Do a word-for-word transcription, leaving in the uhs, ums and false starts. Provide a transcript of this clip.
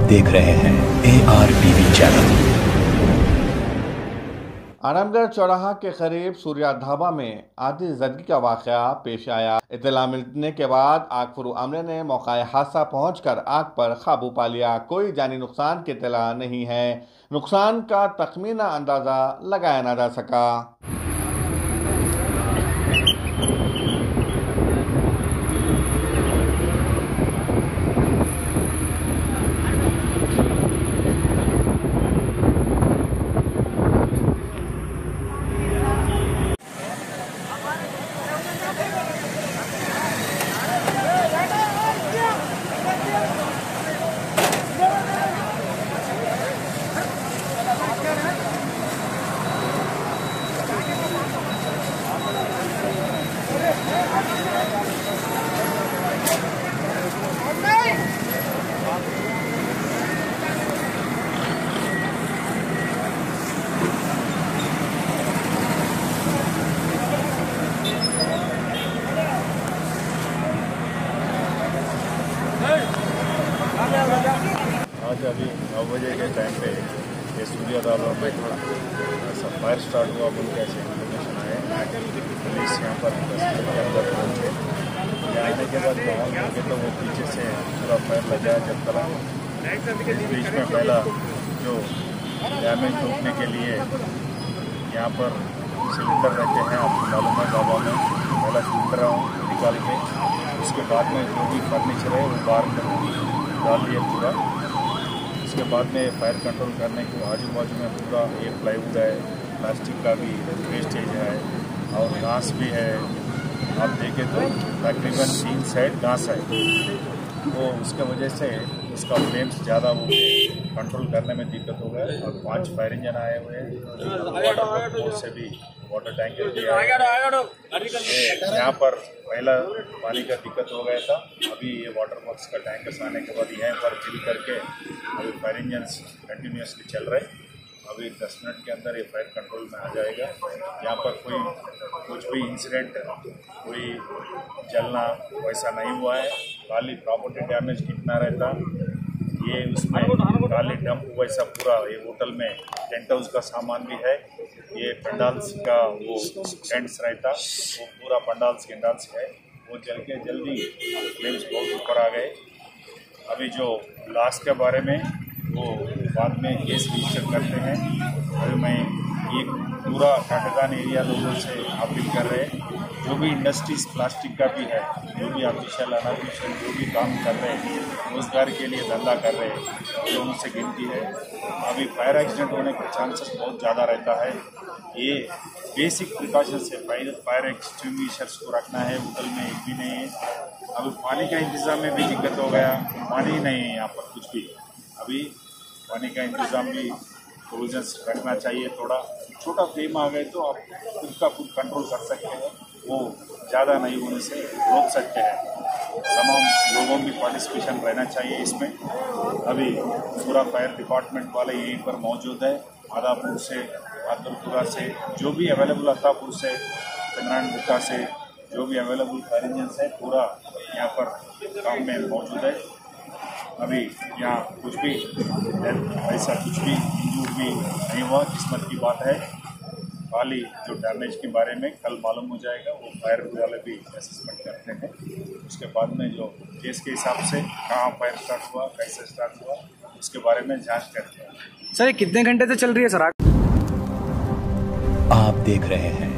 देख रहे हैं A R TV channel. Aramgarh चौराहा के करीब सूर्या ढाबा में आतिशबाजी का वाकया पेश आया। इत्तला मिलने के बाद आगफरू अमले ने मौका हादसा पहुंचकर आग पर काबू पा लिया। कोई जानी नुकसान की इत्तला नहीं है। नुकसान का तखमीना अंदाजा लगाया ना जा सका। आज अभी नौ बजे के टाइम पे ये सूर्या ढाबा में सब फायर स्टार्ट हुआ बोल के ऐसे इन्फॉर्मेशन आए। पुलिस यहाँ पर दस मिनट के अंदर पहुँचे। यहाँ आने के बाद माहौल देखे तो वो पीछे से पूरा फायर लगा जब तला। इस बीच में पहला जो डैमेज रोकने के लिए यहाँ पर सिलेंडर रहते हैं, आपको मालूम है ढाबा में पहला सिलेंडर निकाल के उसके बाद में जो भी फर्नीचर है वो बाहर डाल दिया पूरा। उसके बाद में फायर कंट्रोल करने को आजू बाजू में पूरा ये प्लाईवुड है, प्लास्टिक का भी वेस्टेज है और घास भी है। आप देखें तो तकरीबन तीन साइड घास है, तो उसके वजह से उसका फ्लेम्स ज़्यादा वो कंट्रोल करने में दिक्कत हो गया। और पांच फायर इंजन आए हुए हैं, से भी वाटर टैंकर भी आए। यहाँ पर पहला पानी का दिक्कत हो गया था, अभी ये वाटर बॉक्स का टैंकर्स आने के बाद यहाँ पर फिल करके अभी फायर इंजन कंटिन्यूसली चल रहे हैं। अभी दस मिनट के अंदर ये फायर कंट्रोल में आ जाएगा। यहाँ पर कोई कुछ भी इंसिडेंट, कोई जलना वैसा नहीं हुआ है। खाली प्रॉपर्टी डैमेज कितना रहता ये उसमें खाली डंप वैसा पूरा ये होटल में टेंट हाउस का सामान भी है। ये पंडाल्स का वो टेंट्स रहता वो पूरा पंडाल्स गेंडाल्स है, वो जल के जल्दी फ्लेम्स बहुत ऊपर आ गए। अभी जो लास्ट के बारे में वो बाद में केस रजिस्टर करते हैं। अभी मैं ये पूरा काटागान एरिया लोगों से अपील कर रहे हैं, जो भी इंडस्ट्रीज प्लास्टिक का भी है, जो भी ऑफिशियल अनऑफिशियल जो भी काम कर रहे हैं, रोजगार के लिए धंधा कर रहे हैं, लोगों से गिनती है। अभी फायर एक्सीडेंट होने के चांसेस बहुत ज़्यादा रहता है। ये बेसिक प्रिकॉशन से फायर फायर एक्सटिंग्विशर्स को रखना है। होटल में एक भी नहीं है। अभी पानी का इंतज़ाम में भी दिक्कत हो गया, पानी नहीं है यहाँ पर कुछ भी। अभी पानी का इंतज़ाम भी प्रोविजंस रखना चाहिए। थोड़ा छोटा फ्लेम आ गए तो आप खुद का खुद कंट्रोल कर सकते हैं, वो ज़्यादा नहीं होने से रोक सकते हैं। तमाम लोगों की पार्टिसिपेशन रहना चाहिए इसमें। अभी पूरा फायर डिपार्टमेंट वाले यहीं पर मौजूद है, मादापुर से, आदरपुरा से, जो भी अवेलेबल अत्तापुर से, चंद्रायण गुट्टा से, जो भी अवेलेबल फायर इंजन है पूरा यहाँ पर काम में मौजूद है। अभी यहाँ कुछ भी ऐसा कुछ भी इंजूर भी नहीं हुआ, किस्मत की बात है। खाली जो डैमेज के बारे में कल मालूम हो जाएगा, वो फायर वाले भी असेसमेंट करते हैं। उसके बाद में जो केस के हिसाब से कहाँ फायर स्टार्ट हुआ, कैसे स्टार्ट हुआ, उसके बारे में जांच करते हैं। सर कितने घंटे से चल रही है सर आग? आप देख रहे हैं